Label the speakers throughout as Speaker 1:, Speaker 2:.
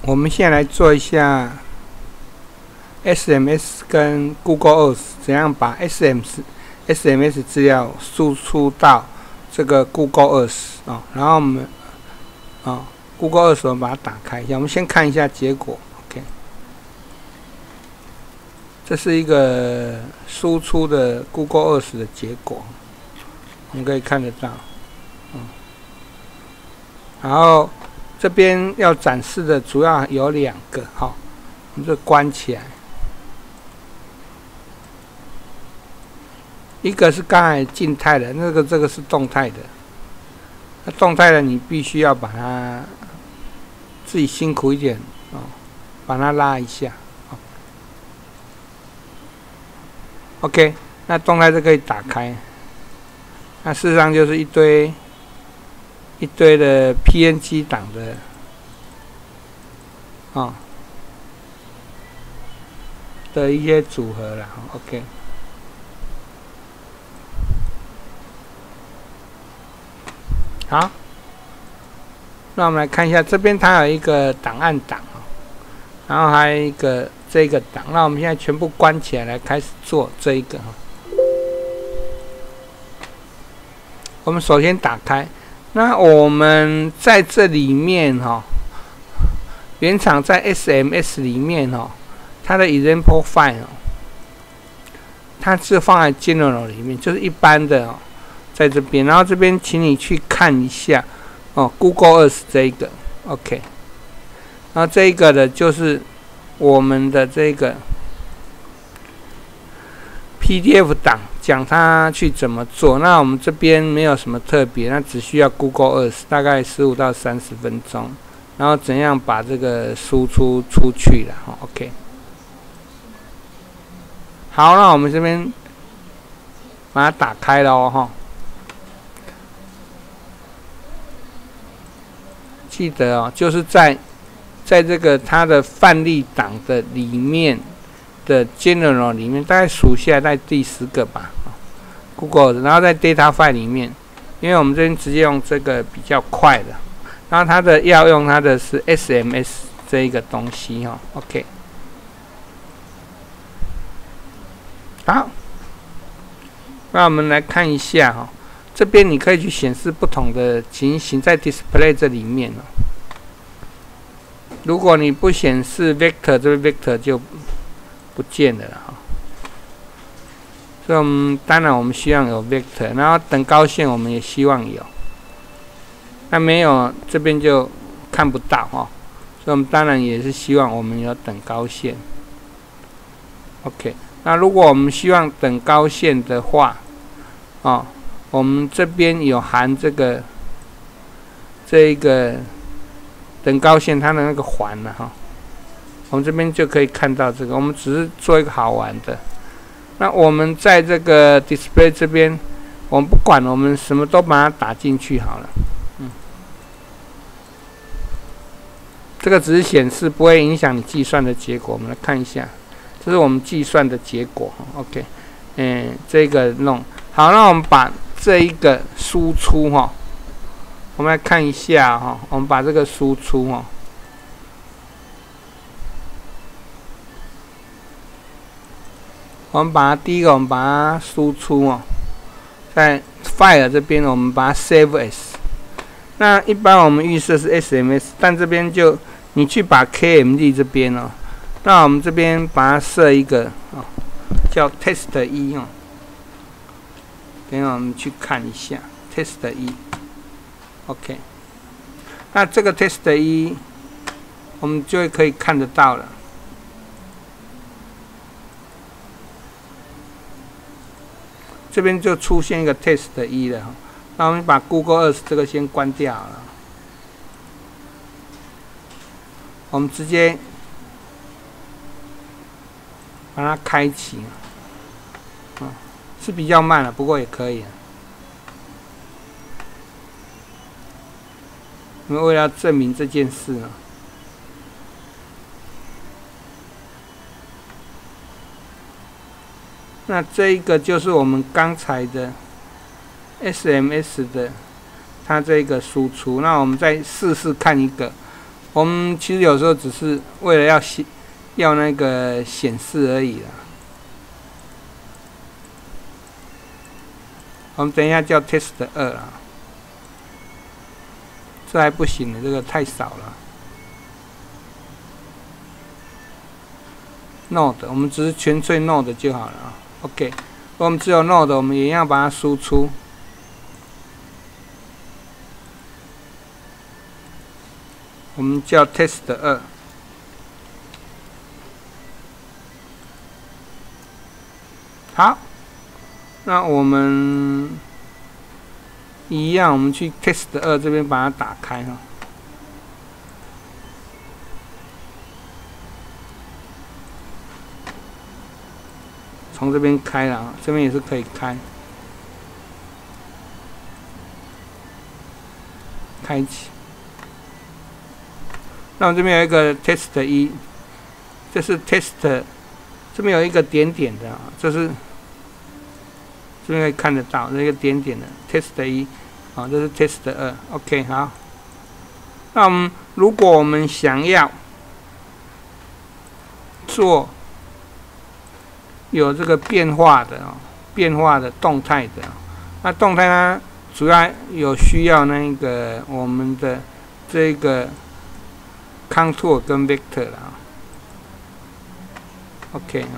Speaker 1: 我们现在来做一下 SMS 跟 Google Earth 怎样把 SMS 资料输出到这个 Google Earth 然后我们Google Earth 我们把它打开一下，我们先看一下结果。OK， 这是一个输出的 Google Earth 的结果，我们可以看得到。然后这边要展示的主要有2个，我们就关起来。一个是刚才静态的，这个是动态的。那动态的你必须要把它自己辛苦一点把它拉一下。OK， 那动态就可以打开。那事实上就是一堆的 PNG 档的一些组合啦。OK。好，那我们来看一下，这边它有一个档案档然后还有一个这个档。那我们现在全部关起来，来开始做这一个我们首先打开，那我们在这里面原厂在 SMS 里面它的 example file 它是放在 general 里面，就是一般的在这边，然后这边请你去看一下Google Earth 这一个 OK， 然后这一个的就是我们的这个 PDF 档，讲它去怎么做。那我们这边没有什么特别，那只需要 Google Earth 大概15到30分钟，然后怎样把这个输出出去了OK。好，那我们这边把它打开了记得就是在这个它的范例档的里面的 General 里面，大概数下来在第10个吧，Google， 然后在 Data File 里面，因为我们这边直接用这个比较快的，然后它的要用它的是 SMS 这一个东西OK。好，那我们来看一下这边你可以去显示不同的情形在 Display 这里面如果你不显示 Vector， 这个 Vector 就不见了所以当然我们希望有 Vector， 然后等高线我们也希望有，那没有这边就看不到所以我们当然也是希望我们有等高线 OK。那如果我们希望等高线的话我们这边有含这一个等高线它的那个环了我们这边就可以看到这个，我们只是做一个好玩的。那我们在这个 Display 这边，我们不管，我们什么都把它打进去好了。这个只是显示，不会影响你计算的结果。我们来看一下，这是我们计算的结果 OK。这个弄好，那我们把这一个输出我们来看一下我们把这个输出我们把它第一个我们把它输出在 File 这边我们把它 Save As。那一般我们预设是 SMS， 但这边就你去把 KMD 这边那我们这边把它设一个叫 Test 1等一下我们去看一下 Test 1 OK。那这个 Test 1我们就可以看得到了。这边就出现一个 Test 1了那我们把 Google Earth 这个先关掉了，我们直接把它开启是比较慢了，不过也可以因为为了要证明这件事那这一个就是我们刚才的 SMS 的它这个输出。那我们再试试看一个我们其实有时候只是为了要那个显示而已啦。我们等一下叫 test 2啦，这还不行的，这个太少了。node 我们只是纯粹 node 就好了啊。OK， 我们只有 node， 我们也要把它输出。我们叫 test 2。好，那我们一样，我们去 test 2这边把它打开哈。从这边开了，这边也是可以开，开启。那我们这边有一个 test 1，这是 test， 这边有一个点点的啊，这是这边可以看得到那个点点的 test 1，啊，这是 test 2。OK， 好。那我们如果我们想要做有这个变化的变化的动态的，那动态呢，主要有需要那个我们的这个 contour 跟 vector 啦。OK 啊，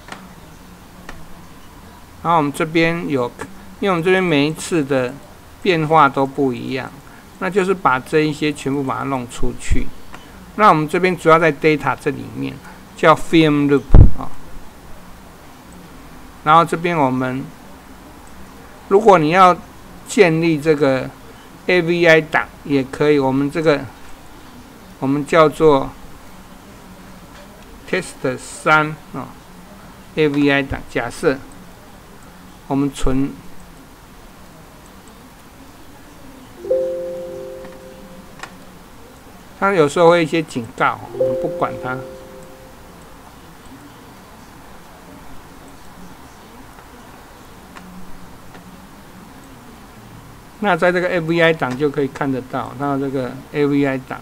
Speaker 1: 然后我们这边有，因为我们这边每一次的变化都不一样，那就是把这一些全部把它弄出去。那我们这边主要在 data 这里面叫 film loop 啊。然后这边我们，如果你要建立这个 AVI 档也可以，我们这个我们叫做 test 3啊 AVI 档。假设我们存，它有时候会一些警告，我们不管它。那在这个 AVI 档就可以看得到，它这个 AVI 档。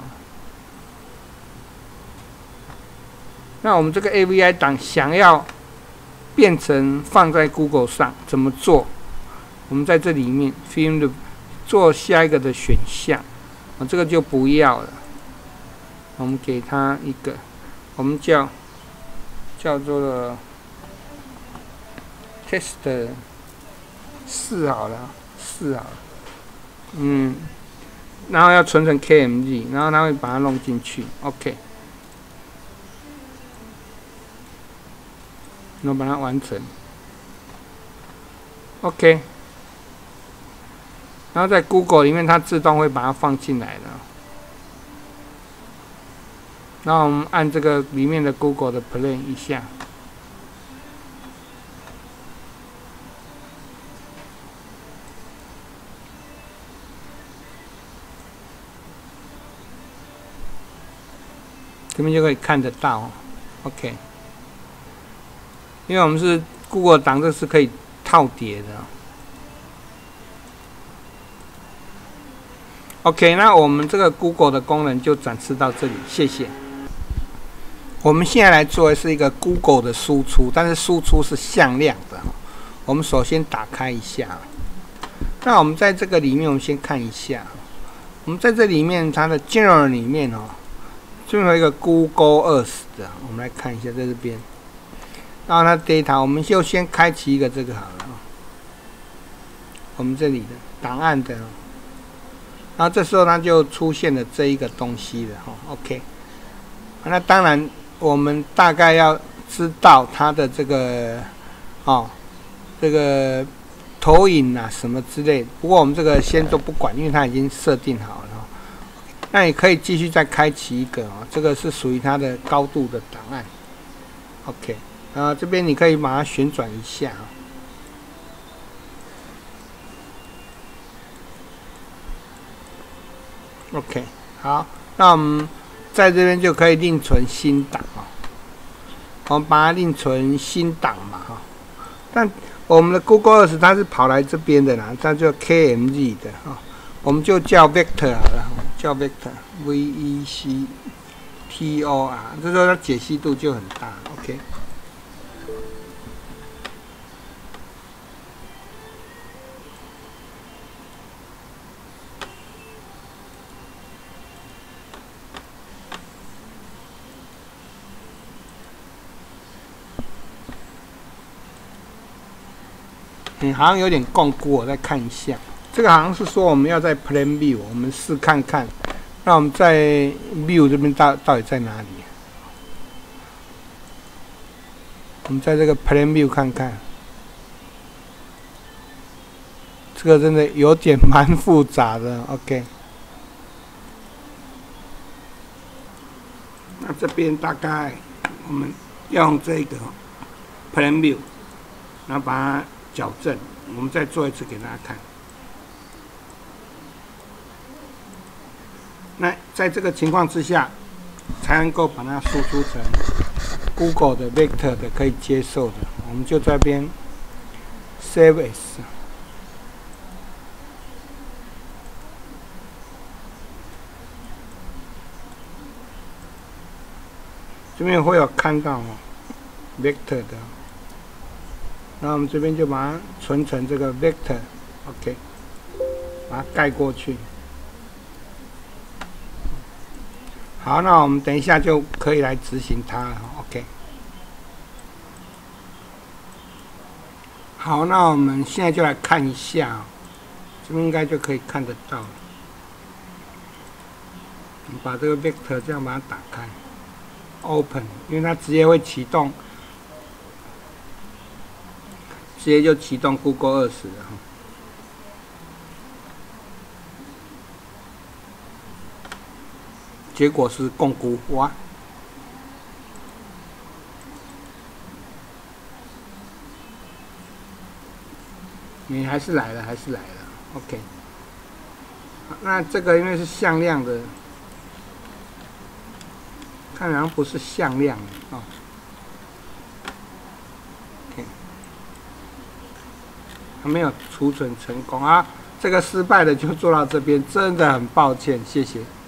Speaker 1: 那我们这个 AVI 档想要变成放在 Google 上，怎么做？我们在这里面 Film Loop 做下一个的选项，这个就不要了。我们给它一个，我们叫做 Test 4好了，4好了。然后要存成 KMG， 然后它会把它弄进去 ，OK， 然后把它完成 ，OK， 然后在 Google 里面它自动会把它放进来的，然后我们按这个里面的 Google 的 Play 一下。这边就可以看得到 ，OK。因为我们是 Google 档，这是可以套叠的。OK， 那我们这个 Google 的功能就展示到这里，谢谢。我们现在来做的是一个 Google 的输出，但是输出是向量的。我们首先打开一下。那我们在这个里面，我们先看一下。我们在这里面，它的 General 里面这边有一个 Google Earth 的，我们来看一下，在这边。然后它 data， 我们就先开启一个这个好了。我们这里的档案的，然后这时候它就出现了这一个东西了，OK。那当然，我们大概要知道它的这个这个投影啊什么之类的。不过我们这个先都不管，因为它已经设定好了。那你可以继续再开启一个这个是属于它的高度的档案 ，OK。然后这边你可以把它旋转一下，OK。好，那我们在这边就可以另存新档我们把它另存新档嘛但我们的 Google Earth 它是跑来这边的啦，它叫 KMG 的我们就叫 Vector 好了。 叫 vector，vector，这时候它解析度就很大 ，OK。好像有点共估，我再看一下。这个好像是说我们要在 Plan View， 我们试看看。那我们在 View 这边到底在哪里？我们在这个 Plan View 看看。这个真的有点蛮复杂的 ，OK。那这边大概我们要用这个 Plan View， 然后把它矫正，我们再做一次给大家看。那在这个情况之下，才能够把它输出成 Google 的 Vector 的可以接受的。我们就在这边 Save As， 这边会有看到Vector 的。然后我们这边就把它存成这个 vector，OK， 把它盖过去。好，那我们等一下就可以来执行它了 ，OK。好，那我们现在就来看一下，这边应该就可以看得到了。我们把这个 vector 这样把它打开 ，open， 因为它直接会启动。直接就启动 Google 20了哈。结果是共估哇！你还是来了，OK。那这个因为是向量的，看好像不是向量的哦。还没有储存成功啊！这个失败的就做到这边，真的很抱歉，谢谢。